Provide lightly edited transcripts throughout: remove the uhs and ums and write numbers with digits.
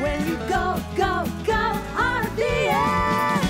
when you go, go, go RVA.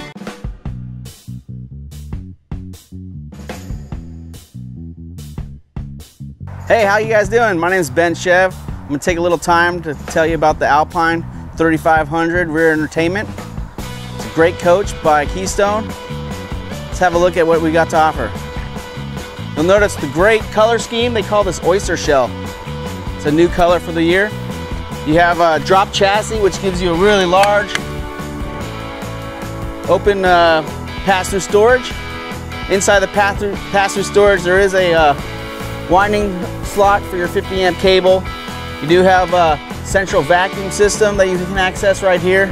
Hey, how you guys doing? My name is Ben Chev. I'm gonna take a little time to tell you about the Alpine 3500 rear entertainment. It's a great coach by Keystone. Let's have a look at what we got to offer. You'll notice the great color scheme. They call this oyster shell. It's a new color for the year. You have a drop chassis, which gives you a really large open pass-through storage. Inside the pass-through storage, there is a winding slot for your 50 amp cable. You do have a central vacuum system that you can access right here.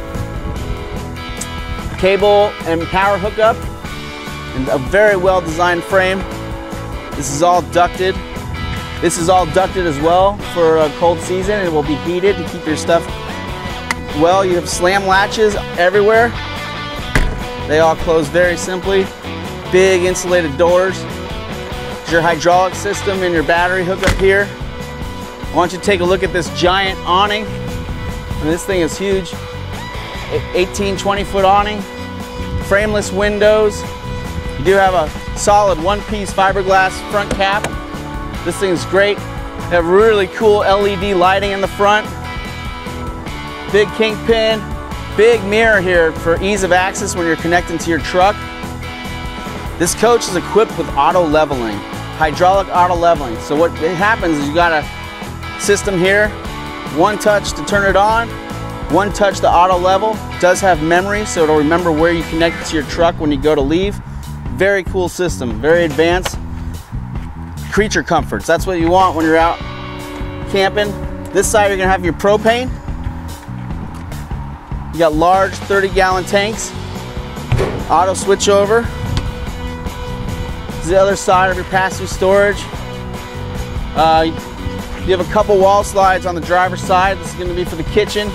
Cable and power hookup, and a very well designed frame. This is all ducted. This is all ducted as well for a cold season. It will be heated to keep your stuff well. You have slam latches everywhere. They all close very simply. Big insulated doors. Your hydraulic system and your battery hookup here. I want you to take a look at this giant awning. And this thing is huge. 18, 20-foot awning. Frameless windows. You do have a solid one-piece fiberglass front cap. This thing is great. You have really cool LED lighting in the front. Big kingpin. Big mirror here for ease of access when you're connecting to your truck. This coach is equipped with auto leveling. Hydraulic auto leveling. So what happens is you got a system here, one touch to turn it on, one touch to auto level. It does have memory, so it'll remember where you connect it to your truck when you go to leave. Very cool system, very advanced. Creature comforts, that's what you want when you're out camping. This side you're gonna have your propane. You got large 30-gallon tanks. Auto switch over. The other side of your pass-through storage. You have a couple wall slides on the driver's side. This is going to be for the kitchen.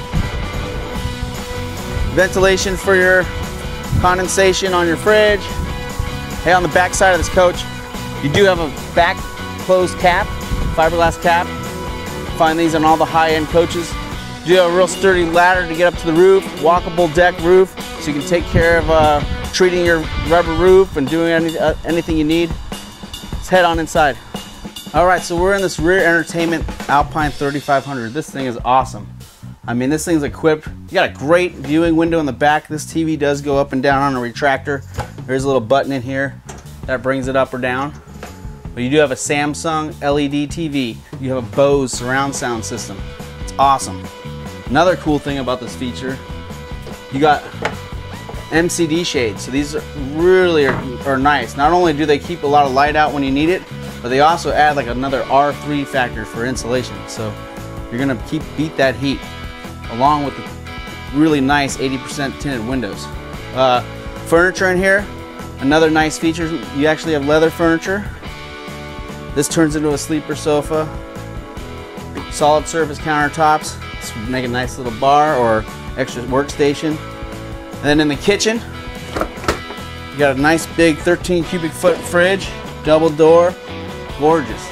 Ventilation for your condensation on your fridge. Hey, on the back side of this coach, you do have a back closed cap, fiberglass cap. Find these on all the high-end coaches. You do have a real sturdy ladder to get up to the roof, walkable deck roof, so you can take care of treating your rubber roof and doing anything you need. Let's head on inside. All right, so we're in this rear entertainment Alpine 3500. This thing is awesome. I mean, this thing's equipped. You got a great viewing window in the back. This TV does go up and down on a retractor. There's a little button in here that brings it up or down. But you do have a Samsung LED TV. You have a Bose surround sound system. It's awesome. Another cool thing about this feature, you got MCD shades. So these really are nice. Not only do they keep a lot of light out when you need it, but they also add like another R3 factor for insulation. So you're gonna beat that heat, along with the really nice 80% tinted windows. Furniture in here, another nice feature. You actually have leather furniture. This turns into a sleeper sofa. Solid surface countertops. This would make a nice little bar or extra workstation. And then in the kitchen, you got a nice big 13 cubic foot fridge, double door, gorgeous.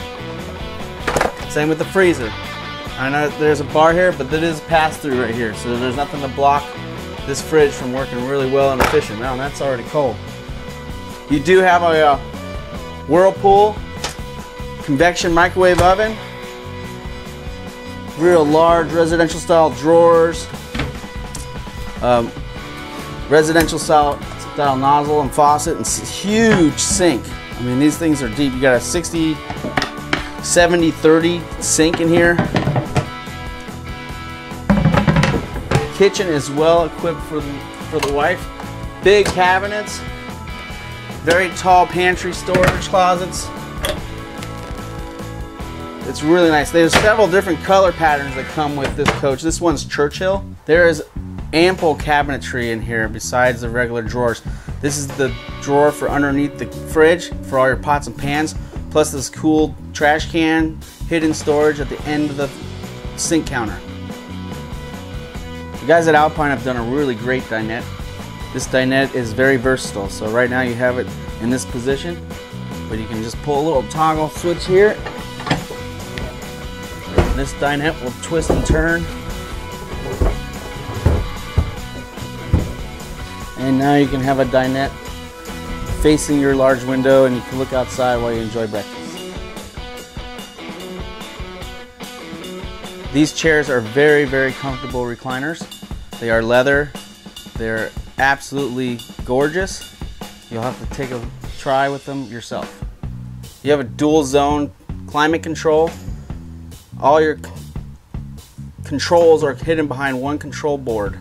Same with the freezer. I know there's a bar here, but that is pass through right here, so there's nothing to block this fridge from working really well and efficient. Now that's already cold. You do have a Whirlpool convection microwave oven, real large residential style drawers, residential style nozzle and faucet, and huge sink. I mean, these things are deep. You got a 60, 70, 30 sink in here. Kitchen is well equipped for the wife. Big cabinets, very tall pantry storage closets. It's really nice. There's several different color patterns that come with this coach. This one's Churchill. There is ample cabinetry in here besides the regular drawers. This is the drawer for underneath the fridge for all your pots and pans, plus this cool trash can, hidden storage at the end of the sink counter. The guys at Alpine have done a really great dinette. This dinette is very versatile, so right now you have it in this position, but you can just pull a little toggle switch here. This dinette will twist and turn And now you can have a dinette facing your large window, and you can look outside while you enjoy breakfast. These chairs are very, very comfortable recliners. They are leather. They're absolutely gorgeous. You'll have to take a try with them yourself. You have a dual zone climate control. All your controls are hidden behind one control board.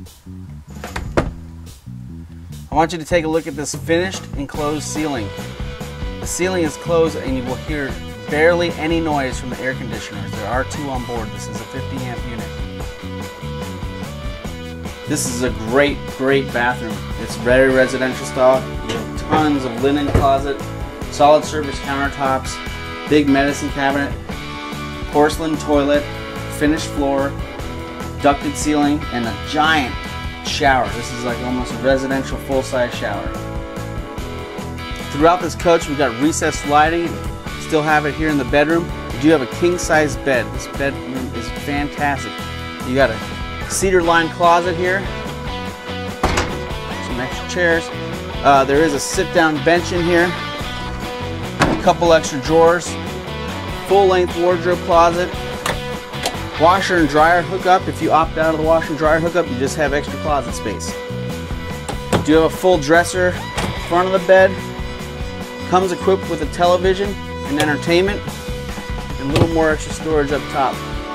I want you to take a look at this finished enclosed ceiling. The ceiling is closed and you will hear barely any noise from the air conditioners. There are 2 on board. This is a 50 amp unit. This is a great, great bathroom. It's very residential style. You have tons of linen closet, solid surface countertops, big medicine cabinet, porcelain toilet, finished floor, ducted ceiling, and a giant shower. This is like almost a residential full-size shower. Throughout this coach, we've got recessed lighting. Still have it here in the bedroom. We do have a king-size bed. This bedroom is fantastic. You got a cedar-lined closet here. Some extra chairs. There is a sit-down bench in here. A couple extra drawers. Full-length wardrobe closet. Washer and dryer hookup. If you opt out of the washer and dryer hookup, you just have extra closet space. You do have a full dresser front of the bed. Comes equipped with a television and entertainment, and a little more extra storage up top.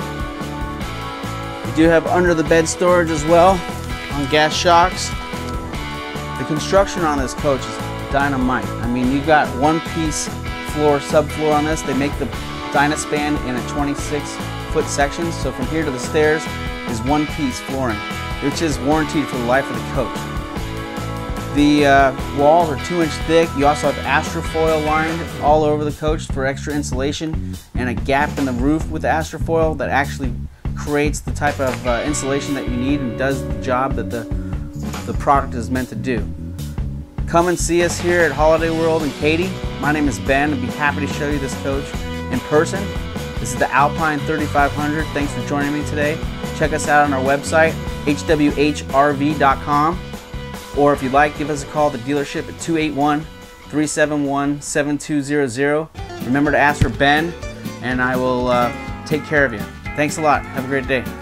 You do have under the bed storage as well on gas shocks. The construction on this coach is dynamite. I mean, you got one-piece floor, subfloor on this. They make the Dynaspan in a 26-foot section, so from here to the stairs is one-piece flooring, which is warranted for the life of the coach. The walls are 2-inch thick. You also have Astrofoil lined all over the coach for extra insulation, and a gap in the roof with the Astrofoil that actually creates the type of insulation that you need and does the job that the product is meant to do. Come and see us here at Holiday World in Katy. My name is Ben. I'd be happy to show you this coach in person. This is the Alpine 3500. Thanks for joining me today. Check us out on our website, hwhrv.com. Or if you'd like, give us a call at the dealership at 281-371-7200. Remember to ask for Ben, and I will take care of you. Thanks a lot. Have a great day.